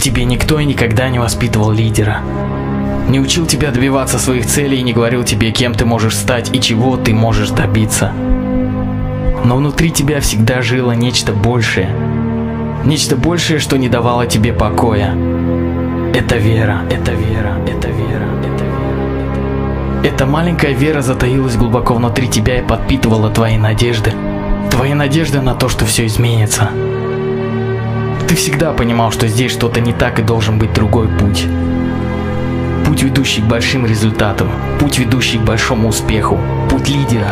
тебе никто и никогда не воспитывал лидера. Не учил тебя добиваться своих целей и не говорил тебе, кем ты можешь стать и чего ты можешь добиться. Но внутри тебя всегда жило нечто большее. Нечто большее, что не давало тебе покоя. Это вера, это вера, это вера, это вера. Эта маленькая вера затаилась глубоко внутри тебя и подпитывала твои надежды. Твои надежды на то, что все изменится. Ты всегда понимал, что здесь что-то не так и должен быть другой путь. Путь, ведущий к большим результатам. Путь, ведущий к большому успеху. Путь лидера.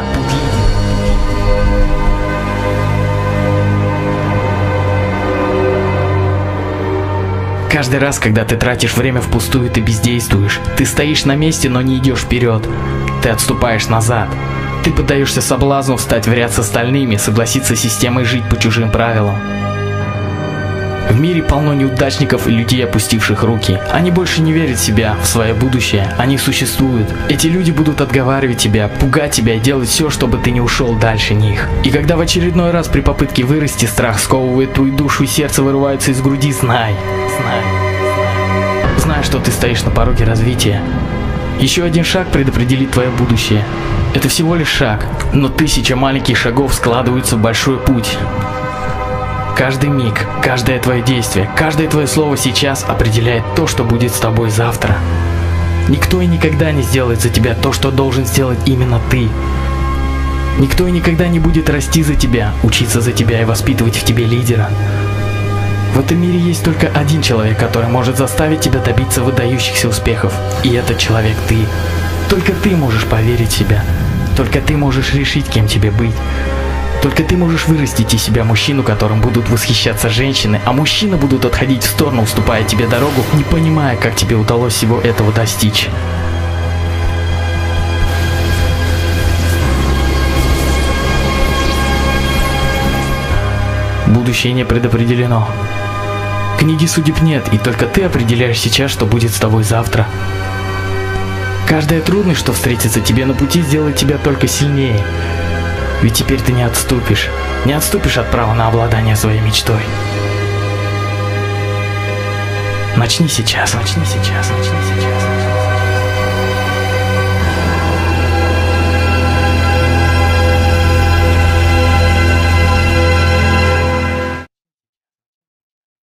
Каждый раз, когда ты тратишь время впустую, ты бездействуешь. Ты стоишь на месте, но не идешь вперед. Ты отступаешь назад. Ты поддаешься соблазну встать в ряд с остальными, согласиться с системой жить по чужим правилам. В мире полно неудачников и людей, опустивших руки. Они больше не верят в себя, в свое будущее. Они существуют. Эти люди будут отговаривать тебя, пугать тебя и делать все, чтобы ты не ушел дальше них. И когда в очередной раз при попытке вырасти страх сковывает твою душу и сердце вырывается из груди, знай, что ты стоишь на пороге развития. Еще один шаг предопределит твое будущее. Это всего лишь шаг, но 1000 маленьких шагов складываются в большой путь. Каждый миг, каждое твое действие, каждое твое слово сейчас определяет то, что будет с тобой завтра. Никто и никогда не сделает за тебя то, что должен сделать именно ты. Никто и никогда не будет расти за тебя, учиться за тебя и воспитывать в тебе лидера. В этом мире есть только один человек, который может заставить тебя добиться выдающихся успехов. И этот человек ты. Только ты можешь поверить в себя. Только ты можешь решить, кем тебе быть. Только ты можешь вырастить из себя мужчину, которым будут восхищаться женщины, а мужчины будут отходить в сторону, уступая тебе дорогу, не понимая, как тебе удалось всего этого достичь. Будущее не предопределено. Книги судеб нет, и только ты определяешь сейчас, что будет с тобой завтра. Каждая трудность, что встретится тебе на пути, сделает тебя только сильнее. Ведь теперь ты не отступишь от права на обладание своей мечтой. Начни сейчас, начни сейчас, начни сейчас.